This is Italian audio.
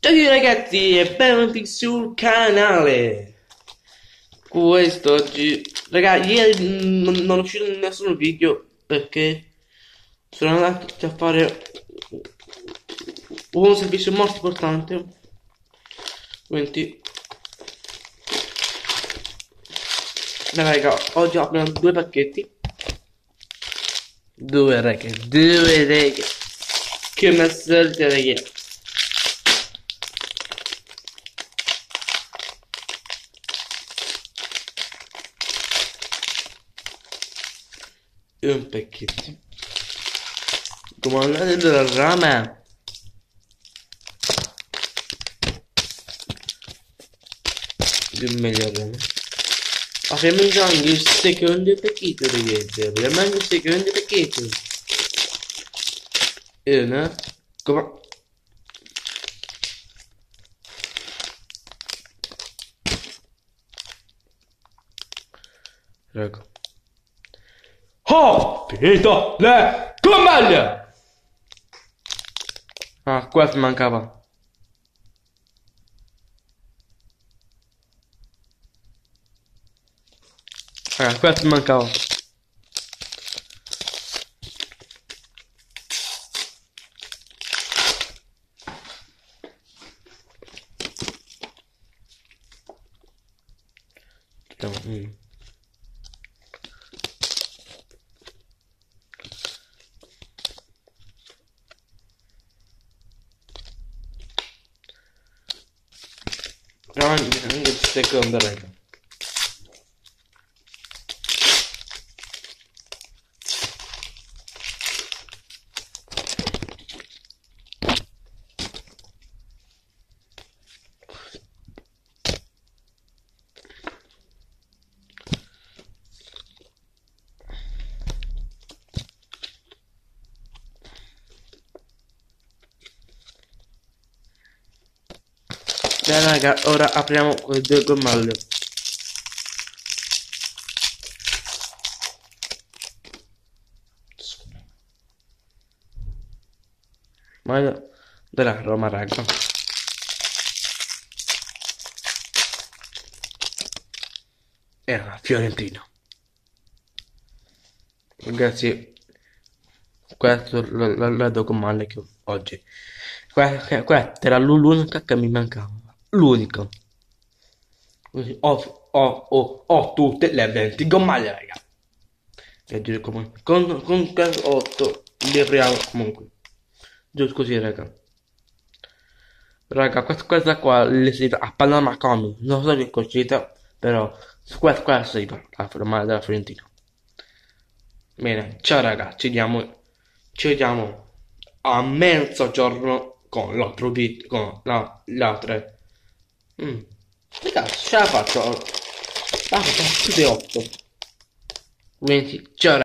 Ciao a tutti ragazzi e benvenuti sul canale. Questo oggi, raga, ieri non è uscito nessun video perché sono andato a fare un servizio molto importante. Quindi, raga, oggi ho preso due pacchetti. Due reghe. Che messaggio, raga. E un pacchetto. Comandante della rama. Di meglio rama. Apriamo già il secondo pacchetto, ragazzi. Apriamo anche il secondo pacchetto. E una. Come? Ecco. Oh! Finito le comaglie! Ah, questo mancava. Questo mancava. Anche il secondo, raga. Dai raga, ora apriamo quelle due gommelle. Ma della Roma, raga. Era Fiorentino. Ragazzi, questo è la gommale che ho oggi. Questa era l'unica che mi mancava. L'unico. Così ho tutte le 20 gommaglie, raga. E dire comunque con questo 8 li apriamo comunque. Giusto così, raga. Raga, questa qua le si a Panama Comic. Non so se è uscita, però questa si la formale della Fiorentina. Bene, ciao raga, ci vediamo a mezzogiorno con l'altro video, con l'altra. Ragazzi, ce la faccio. Ah, più di 8. 20, ciao.